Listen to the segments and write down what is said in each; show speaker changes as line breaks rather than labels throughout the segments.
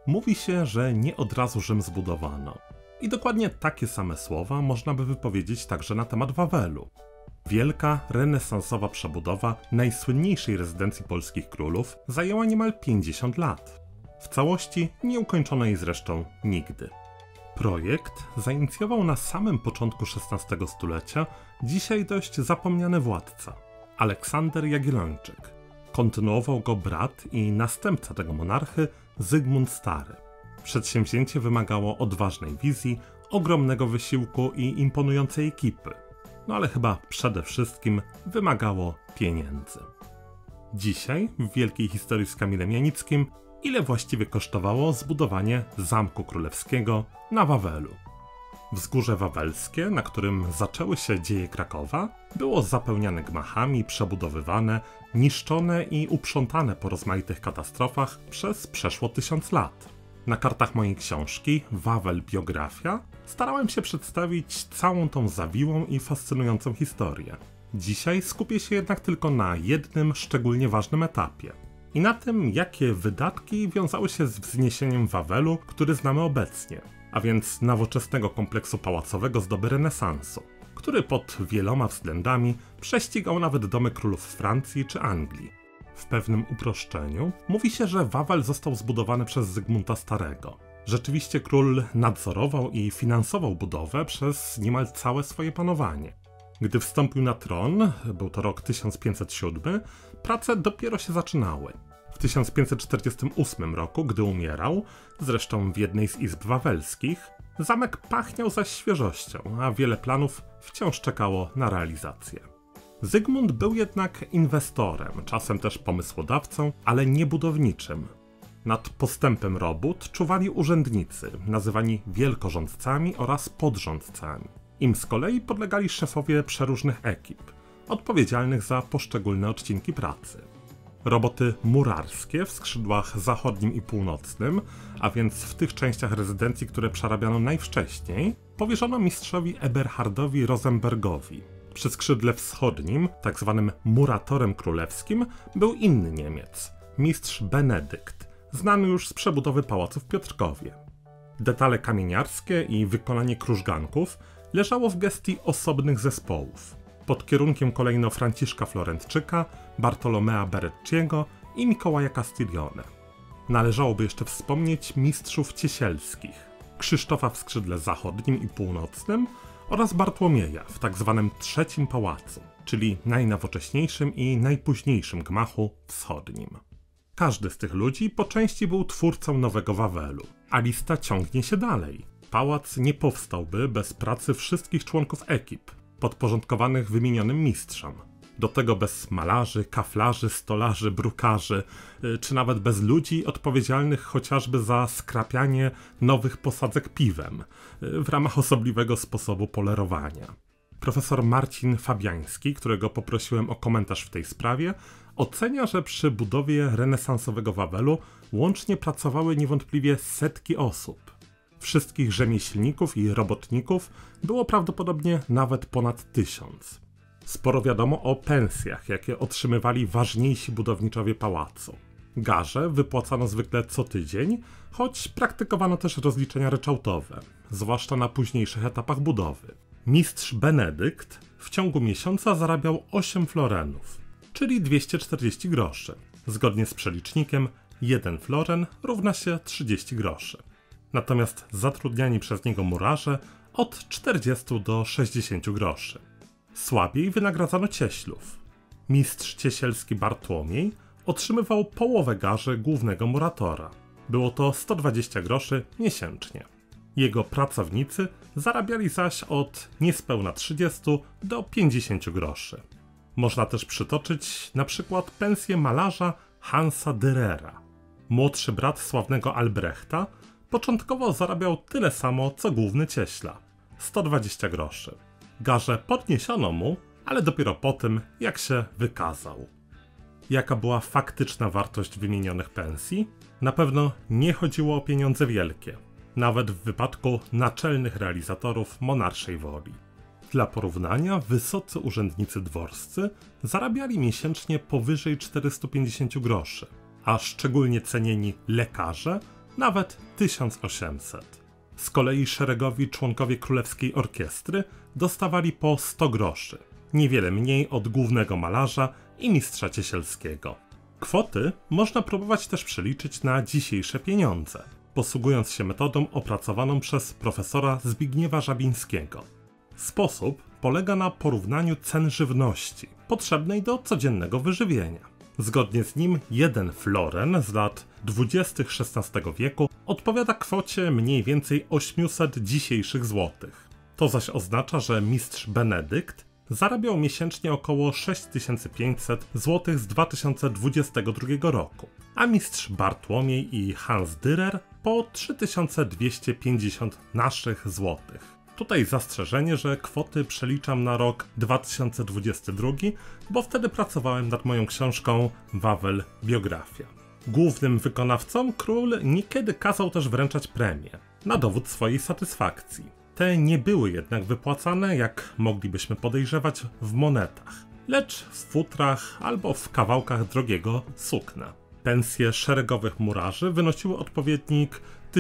Mówi się, że nie od razu Rzym zbudowano. I dokładnie takie same słowa można by wypowiedzieć także na temat Wawelu. Wielka, renesansowa przebudowa najsłynniejszej rezydencji polskich królów zajęła niemal 50 lat. W całości nie ukończono jej zresztą nigdy. Projekt zainicjował na samym początku XVI stulecia dzisiaj dość zapomniany władca, Aleksander Jagiellończyk. Kontynuował go brat i następca tego monarchy, Zygmunt Stary. Przedsięwzięcie wymagało odważnej wizji, ogromnego wysiłku i imponującej ekipy. No ale chyba przede wszystkim wymagało pieniędzy. Dzisiaj, w wielkiej historii z Kamilem Janickim, ile właściwie kosztowało zbudowanie Zamku Królewskiego na Wawelu? Wzgórze Wawelskie, na którym zaczęły się dzieje Krakowa, było zapełniane gmachami, przebudowywane, niszczone i uprzątane po rozmaitych katastrofach przez przeszło 1000 lat. Na kartach mojej książki Wawel Biografia starałem się przedstawić całą tą zawiłą i fascynującą historię. Dzisiaj skupię się jednak tylko na jednym szczególnie ważnym etapie i na tym, jakie wydatki wiązały się z wzniesieniem Wawelu, który znamy obecnie, a więc nowoczesnego kompleksu pałacowego z doby renesansu, który pod wieloma względami prześcigał nawet domy królów Francji czy Anglii. W pewnym uproszczeniu mówi się, że Wawel został zbudowany przez Zygmunta Starego. Rzeczywiście król nadzorował i finansował budowę przez niemal całe swoje panowanie. Gdy wstąpił na tron, był to rok 1507, prace dopiero się zaczynały. W 1548 roku, gdy umierał, zresztą w jednej z izb wawelskich, zamek pachniał zaś świeżością, a wiele planów wciąż czekało na realizację. Zygmunt był jednak inwestorem, czasem też pomysłodawcą, ale nie budowniczym. Nad postępem robót czuwali urzędnicy, nazywani wielkorządcami oraz podrządcami. Im z kolei podlegali szefowie przeróżnych ekip, odpowiedzialnych za poszczególne odcinki pracy. Roboty murarskie w skrzydłach zachodnim i północnym, a więc w tych częściach rezydencji, które przerabiano najwcześniej, powierzono mistrzowi Eberhardowi Rosenbergowi. Przy skrzydle wschodnim, tak zwanym muratorem królewskim, był inny Niemiec, mistrz Benedykt, znany już z przebudowy pałacu w Piotrkowie. Detale kamieniarskie i wykonanie krużganków leżało w gestii osobnych zespołów, pod kierunkiem kolejno Franciszka Florentczyka, Bartolomea Berecciego i Mikołaja Castiglione. Należałoby jeszcze wspomnieć mistrzów ciesielskich, Krzysztofa w skrzydle zachodnim i północnym oraz Bartłomieja w tak zwanym trzecim pałacu, czyli najnowocześniejszym i najpóźniejszym gmachu wschodnim. Każdy z tych ludzi po części był twórcą nowego Wawelu, a lista ciągnie się dalej. Pałac nie powstałby bez pracy wszystkich członków ekip, podporządkowanych wymienionym mistrzom. Do tego bez malarzy, kaflarzy, stolarzy, brukarzy, czy nawet bez ludzi odpowiedzialnych chociażby za skrapianie nowych posadzek piwem w ramach osobliwego sposobu polerowania. Profesor Marcin Fabiański, którego poprosiłem o komentarz w tej sprawie, ocenia, że przy budowie renesansowego Wawelu łącznie pracowały niewątpliwie setki osób. Wszystkich rzemieślników i robotników było prawdopodobnie nawet ponad 1000. Sporo wiadomo o pensjach, jakie otrzymywali ważniejsi budowniczowie pałacu. Garze wypłacano zwykle co tydzień, choć praktykowano też rozliczenia ryczałtowe, zwłaszcza na późniejszych etapach budowy. Mistrz Benedykt w ciągu miesiąca zarabiał 8 florenów, czyli 240 groszy. Zgodnie z przelicznikiem 1 floren równa się 30 groszy. Natomiast zatrudniani przez niego murarze od 40 do 60 groszy. Słabiej wynagradzano cieślów. Mistrz ciesielski Bartłomiej otrzymywał połowę garzy głównego muratora. Było to 120 groszy miesięcznie. Jego pracownicy zarabiali zaś od niespełna 30 do 50 groszy. Można też przytoczyć na przykład pensję malarza Hansa Dürera. Młodszy brat sławnego Albrechta początkowo zarabiał tyle samo co główny cieśla – 120 groszy. Garze podniesiono mu, ale dopiero po tym, jak się wykazał. Jaka była faktyczna wartość wymienionych pensji? Na pewno nie chodziło o pieniądze wielkie, nawet w wypadku naczelnych realizatorów monarszej woli. Dla porównania, wysocy urzędnicy dworscy zarabiali miesięcznie powyżej 450 groszy, a szczególnie cenieni lekarze nawet 1800. Z kolei szeregowi członkowie Królewskiej Orkiestry dostawali po 100 groszy, niewiele mniej od głównego malarza i mistrza ciesielskiego. Kwoty można próbować też przeliczyć na dzisiejsze pieniądze, posługując się metodą opracowaną przez profesora Zbigniewa Żabińskiego. Sposób polega na porównaniu cen żywności potrzebnej do codziennego wyżywienia. Zgodnie z nim 1 floren z lat 20. XVI wieku odpowiada kwocie mniej więcej 800 dzisiejszych złotych. To zaś oznacza, że mistrz Benedykt zarabiał miesięcznie około 6500 zł z 2022 roku, a mistrz Bartłomiej i Hans Dürer po 3250 naszych złotych. Tutaj zastrzeżenie, że kwoty przeliczam na rok 2022, bo wtedy pracowałem nad moją książką Wawel Biografia. Głównym wykonawcom król niekiedy kazał też wręczać premie, na dowód swojej satysfakcji. Te nie były jednak wypłacane, jak moglibyśmy podejrzewać, w monetach, lecz w futrach albo w kawałkach drogiego sukna. Pensje szeregowych murarzy wynosiły odpowiednik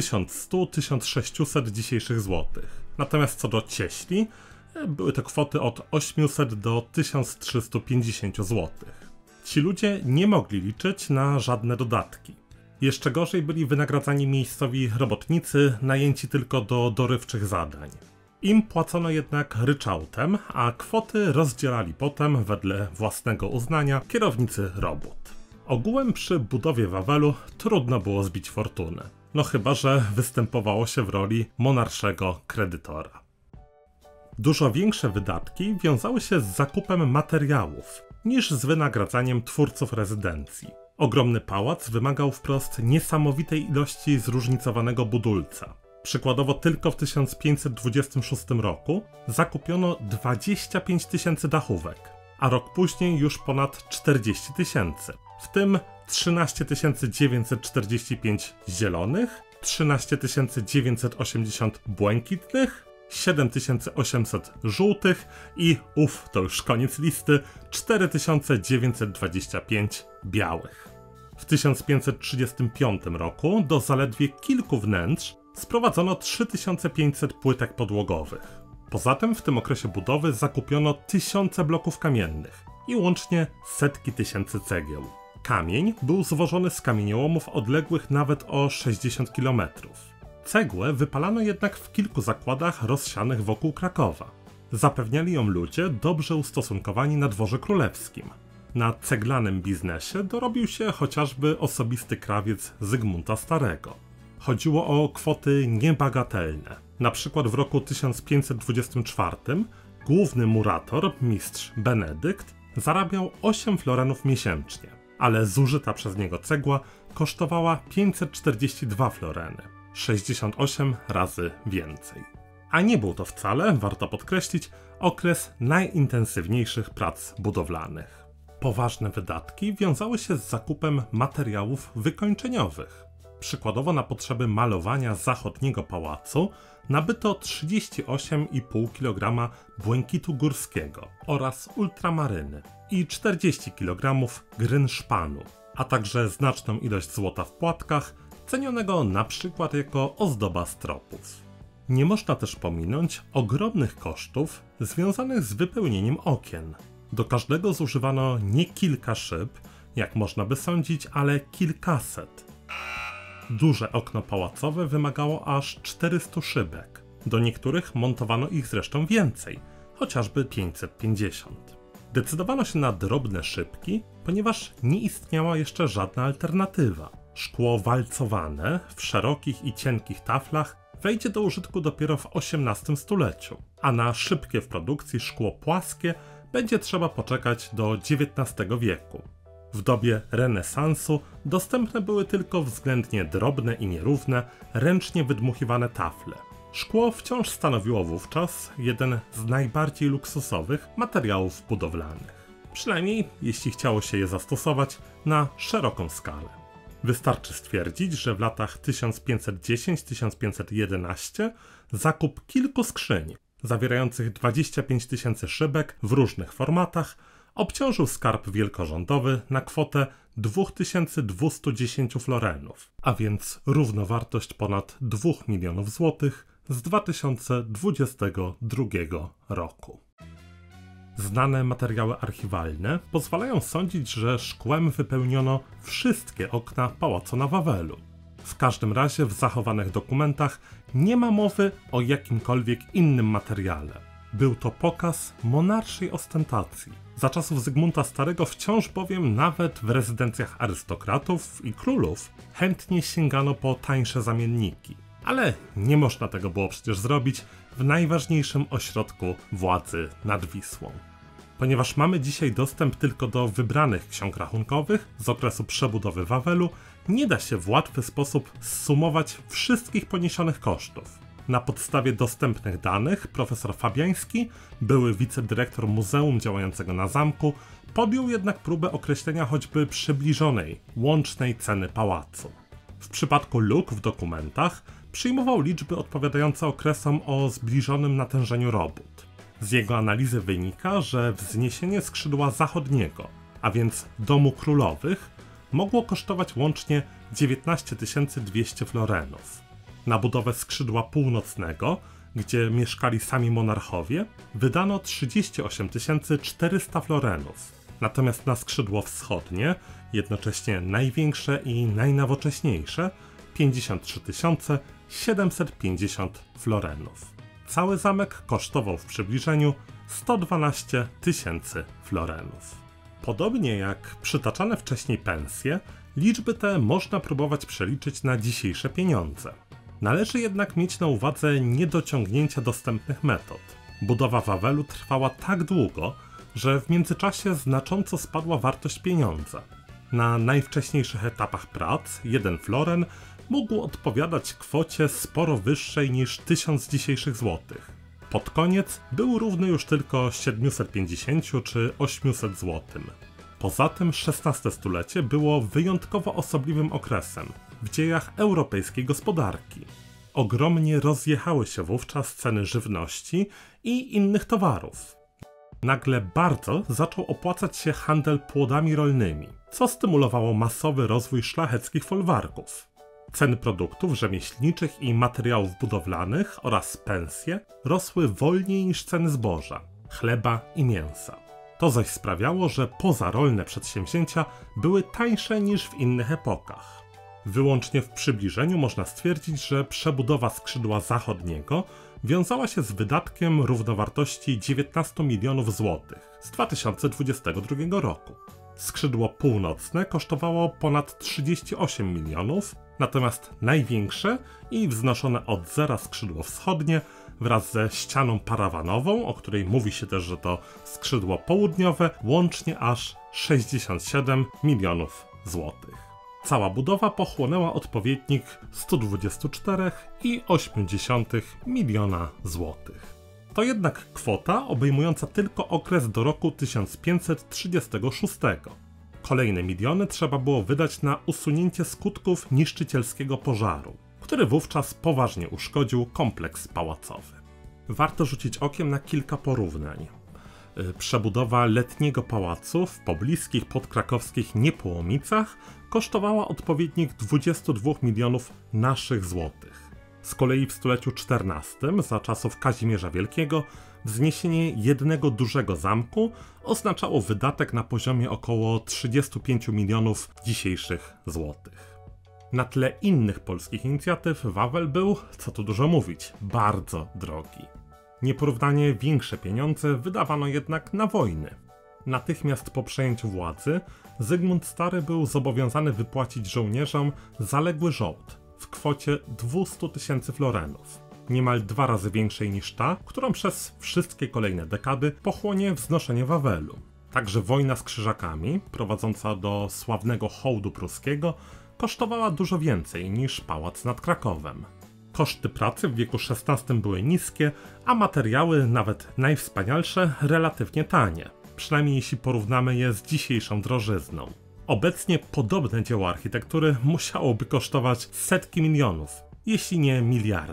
1100-1600 dzisiejszych złotych. Natomiast co do cieśli, były to kwoty od 800 do 1350 złotych. Ci ludzie nie mogli liczyć na żadne dodatki. Jeszcze gorzej byli wynagradzani miejscowi robotnicy najęci tylko do dorywczych zadań. Im płacono jednak ryczałtem, a kwoty rozdzielali potem wedle własnego uznania kierownicy robót. Ogółem przy budowie Wawelu trudno było zbić fortunę. No chyba że występowało się w roli monarszego kredytora. Dużo większe wydatki wiązały się z zakupem materiałów niż z wynagradzaniem twórców rezydencji. Ogromny pałac wymagał wprost niesamowitej ilości zróżnicowanego budulca. Przykładowo tylko w 1526 roku zakupiono 25 000 dachówek, a rok później już ponad 40 000, w tym 13 945 zielonych, 13 980 błękitnych, 7800 żółtych i, to już koniec listy, 4925 białych. W 1535 roku do zaledwie kilku wnętrz sprowadzono 3500 płytek podłogowych. Poza tym w tym okresie budowy zakupiono tysiące bloków kamiennych i łącznie setki tysięcy cegieł. Kamień był zwożony z kamieniołomów odległych nawet o 60 km. Cegłę wypalano jednak w kilku zakładach rozsianych wokół Krakowa. Zapewniali ją ludzie dobrze ustosunkowani na dworze królewskim. Na ceglanym biznesie dorobił się chociażby osobisty krawiec Zygmunta Starego. Chodziło o kwoty niebagatelne. Na przykład w roku 1524 główny murator, mistrz Benedykt, zarabiał 8 florenów miesięcznie, ale zużyta przez niego cegła kosztowała 542 floreny, 68 razy więcej. A nie był to wcale, warto podkreślić, okres najintensywniejszych prac budowlanych. Poważne wydatki wiązały się z zakupem materiałów wykończeniowych. Przykładowo na potrzeby malowania zachodniego pałacu nabyto 38,5 kg błękitu górskiego oraz ultramaryny i 40 kg grynszpanu, a także znaczną ilość złota w płatkach, cenionego na przykład jako ozdoba stropów. Nie można też pominąć ogromnych kosztów związanych z wypełnieniem okien. Do każdego zużywano nie kilka szyb, jak można by sądzić, ale kilkaset. Duże okno pałacowe wymagało aż 400 szybek. Do niektórych montowano ich zresztą więcej, chociażby 550. Decydowano się na drobne szybki, ponieważ nie istniała jeszcze żadna alternatywa. Szkło walcowane w szerokich i cienkich taflach wejdzie do użytku dopiero w XVIII stuleciu, a na szybkie w produkcji szkło płaskie będzie trzeba poczekać do XIX wieku. W dobie renesansu dostępne były tylko względnie drobne i nierówne, ręcznie wydmuchiwane tafle. Szkło wciąż stanowiło wówczas jeden z najbardziej luksusowych materiałów budowlanych. Przynajmniej jeśli chciało się je zastosować na szeroką skalę. Wystarczy stwierdzić, że w latach 1510-1511 zakup kilku skrzyń zawierających 25 000 szybek w różnych formatach obciążył skarb wielkorządowy na kwotę 2210 florenów, a więc równowartość ponad 2 milionów złotych z 2022 roku. Znane materiały archiwalne pozwalają sądzić, że szkłem wypełniono wszystkie okna pałacu na Wawelu. W każdym razie w zachowanych dokumentach nie ma mowy o jakimkolwiek innym materiale. Był to pokaz monarszej ostentacji. Za czasów Zygmunta Starego wciąż bowiem nawet w rezydencjach arystokratów i królów chętnie sięgano po tańsze zamienniki. Ale nie można tego było przecież zrobić w najważniejszym ośrodku władzy nad Wisłą. Ponieważ mamy dzisiaj dostęp tylko do wybranych ksiąg rachunkowych z okresu przebudowy Wawelu, nie da się w łatwy sposób zsumować wszystkich poniesionych kosztów. Na podstawie dostępnych danych profesor Fabiański, były wicedyrektor muzeum działającego na zamku, podjął jednak próbę określenia choćby przybliżonej, łącznej ceny pałacu. W przypadku luk w dokumentach przyjmował liczby odpowiadające okresom o zbliżonym natężeniu robót. Z jego analizy wynika, że wzniesienie skrzydła zachodniego, a więc domu królowych, mogło kosztować łącznie 19 200 florenów. Na budowę skrzydła północnego, gdzie mieszkali sami monarchowie, wydano 38 400 florenów. Natomiast na skrzydło wschodnie, jednocześnie największe i najnowocześniejsze, 53 750 florenów. Cały zamek kosztował w przybliżeniu 112 000 florenów. Podobnie jak przytaczane wcześniej pensje, liczby te można próbować przeliczyć na dzisiejsze pieniądze. Należy jednak mieć na uwadze niedociągnięcia dostępnych metod. Budowa Wawelu trwała tak długo, że w międzyczasie znacząco spadła wartość pieniądza. Na najwcześniejszych etapach prac 1 floren mógł odpowiadać kwocie sporo wyższej niż 1000 dzisiejszych złotych. Pod koniec był równy już tylko 750 czy 800 złotym. Poza tym XVI stulecie było wyjątkowo osobliwym okresem w dziejach europejskiej gospodarki. Ogromnie rozjechały się wówczas ceny żywności i innych towarów. Nagle bardzo zaczął opłacać się handel płodami rolnymi, co stymulowało masowy rozwój szlacheckich folwarków. Ceny produktów rzemieślniczych i materiałów budowlanych oraz pensje rosły wolniej niż ceny zboża, chleba i mięsa. To zaś sprawiało, że pozarolne przedsięwzięcia były tańsze niż w innych epokach. Wyłącznie w przybliżeniu można stwierdzić, że przebudowa skrzydła zachodniego wiązała się z wydatkiem równowartości 19 milionów złotych z 2022 roku. Skrzydło północne kosztowało ponad 38 milionów, natomiast największe i wznoszone od zera skrzydło wschodnie wraz ze ścianą parawanową, o której mówi się też, że to skrzydło południowe, łącznie aż 67 milionów złotych. Cała budowa pochłonęła odpowiednik 124,8 miliona złotych. To jednak kwota obejmująca tylko okres do roku 1536. Kolejne miliony trzeba było wydać na usunięcie skutków niszczycielskiego pożaru, który wówczas poważnie uszkodził kompleks pałacowy. Warto rzucić okiem na kilka porównań. Przebudowa letniego pałacu w pobliskich podkrakowskich Niepołomicach kosztowała odpowiednik 22 milionów naszych złotych. Z kolei w stuleciu XIV, za czasów Kazimierza Wielkiego, wzniesienie jednego dużego zamku oznaczało wydatek na poziomie około 35 milionów dzisiejszych złotych. Na tle innych polskich inicjatyw Wawel był, co tu dużo mówić, bardzo drogi. Nieporównanie większe pieniądze wydawano jednak na wojny. Natychmiast po przejęciu władzy Zygmunt Stary był zobowiązany wypłacić żołnierzom zaległy żołd w kwocie 200 000 florenów, niemal 2 razy większej niż ta, którą przez wszystkie kolejne dekady pochłonie wznoszenie Wawelu. Także wojna z Krzyżakami, prowadząca do sławnego hołdu pruskiego, kosztowała dużo więcej niż pałac nad Krakowem. Koszty pracy w wieku XVI były niskie, a materiały, nawet najwspanialsze, relatywnie tanie, przynajmniej jeśli porównamy je z dzisiejszą drożyzną. Obecnie podobne dzieło architektury musiałoby kosztować setki milionów, jeśli nie miliardy.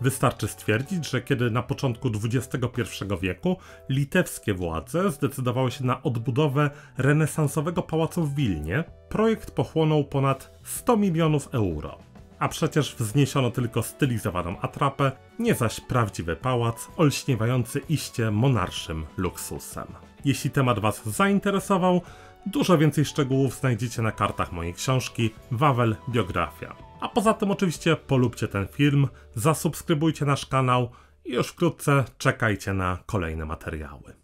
Wystarczy stwierdzić, że kiedy na początku XXI wieku litewskie władze zdecydowały się na odbudowę renesansowego pałacu w Wilnie, projekt pochłonął ponad 100 milionów euro. A przecież wzniesiono tylko stylizowaną atrapę, nie zaś prawdziwy pałac olśniewający iście monarszym luksusem. Jeśli temat Was zainteresował, dużo więcej szczegółów znajdziecie na kartach mojej książki Wawel Biografia. A poza tym oczywiście polubcie ten film, zasubskrybujcie nasz kanał i już wkrótce czekajcie na kolejne materiały.